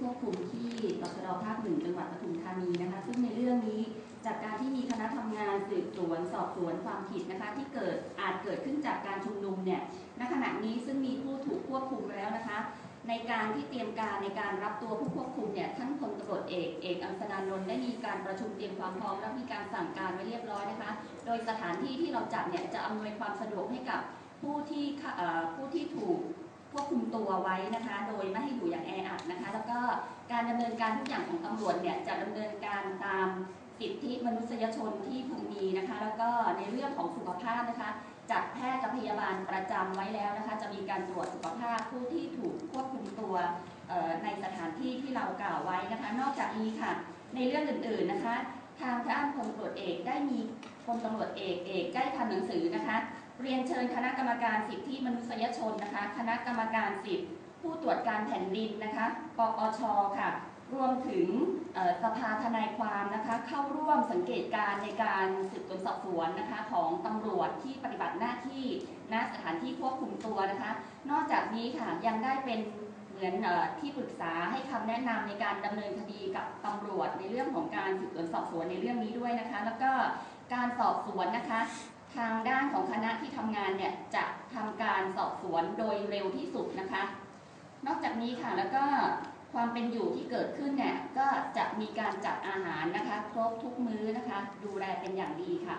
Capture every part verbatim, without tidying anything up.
ควบคุมที่ตชด.ภาคหนึ่งจังหวัดปทุมธานีนะคะซึ่งในเรื่องนี้จากการที่มีคณะทำงานสืบสวนสอบสวนความผิดนะคะที่เกิดอาจเกิดขึ้นจากการชุมนุมเนี่ยณขณะนี้ซึ่งมีผู้ถูกควบคุมแล้วนะคะในการที่เตรียมการในการรับตัวผู้ควบคุมเนี่ยท่านพลตำรวจเอกเอกอังสนานนท์ได้มีการประชุมเตรียมความพร้อมและมีการสั่งการไว้เรียบร้อยนะคะโดยสถานที่ที่เราจัดเนี่ยจะอำนวยความสะดวกให้กับผู้ที่ผู้ที่ถูกควบคุมตัวไว้นะคะโดยไม่ให้อยู่อย่างแออัดนะคะแล้วก็การดำเนินการทุกอย่างของตำรวจเนี่ยจะดำเนินการตามสิทธิมนุษยชนที่พึงมีนะคะแล้วก็ในเรื่องของสุขภาพนะคะจัดแพทย์กับพยาบาลประจำไว้แล้วนะคะจะมีการตรวจสุขภาพผู้ที่ถูกควบคุมตัวในสถานที่ที่เรากล่าวไว้นะคะนอกจากนี้ค่ะในเรื่องอื่นๆนะคะทางท่านพลตำรวจเอกได้มีพลตำรวจเอกเอกได้ทำหนังสือนะคะเรียนเชิญคณะกรรมการสิทธิมนุษยชนนะคะคณะกรรมการสิทธิผู้ตรวจการแผ่นดินนะคะปปช.ค่ะรวมถึงสภาทนายความนะคะเข้าร่วมสังเกตการในการสืบสวนสอบสวนนะคะของตำรวจที่ปฏิบัติหน้าที่ณสถานที่ควบคุมตัวนะคะนอกจากนี้ค่ะยังได้เป็นเหมือนที่ปรึกษาให้คำแนะนำในการดำเนินคดีกับตำรวจในเรื่องของการสืบสวนสอบสวนในเรื่องนี้ด้วยนะคะแล้วก็การสอบสวนนะคะทางด้านของคณะที่ทำงานเนี่ยจะทำการสอบสวนโดยเร็วที่สุดนะคะนอกจากนี้ค่ะแล้วก็ความเป็นอยู่ที่เกิดขึ้นเนี่ยก็จะมีการจัดอาหารนะคะครบทุกมื้อนะคะดูแลเป็นอย่างดีค่ะ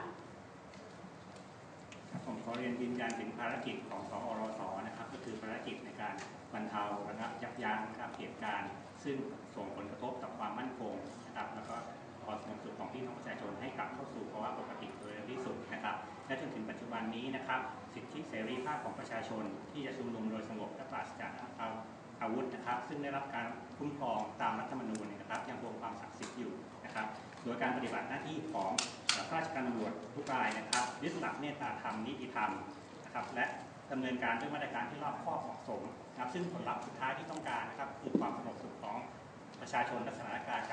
ผมขอเรียนยืนยันถึงภารกิจของสอรสนะครับก็คือภารกิจในการบรรเทาระงับยับยั้งนะครับเหตุการณ์ซึ่งส่งผลกระทบต่อความมั่นคงนะครับแล้วก็ความสงบสุขของพี่น้องประชาชนให้กลับเข้าสู่ภาวะปกติโดยเร็วที่สุดนะครับและจนถึงปัจจุบันนี้นะครับสิทธิเสรีภาพของประชาชนที่จะชุมนุมโดยสงบและปราศจากอาวุธนะครับซึ่งได้รับการคุ้มครองตามรัฐธรรมนูญนะครับยังคงความศักดิ์สิทธิ์อยู่นะครับโดยการปฏิบัติหน้าที่ของข้าราชการตำรวจทุกรายนะครับยึดหลักเมตตาธรรมนิติธรรมนะครับและดำเนินการด้วยมาตรการที่รอบคอบเหมาะสมนะครับซึ่งผลลัพธ์สุดท้ายที่ต้องการนะครับคือความสงบสุขของประชาชนและสถานการณ์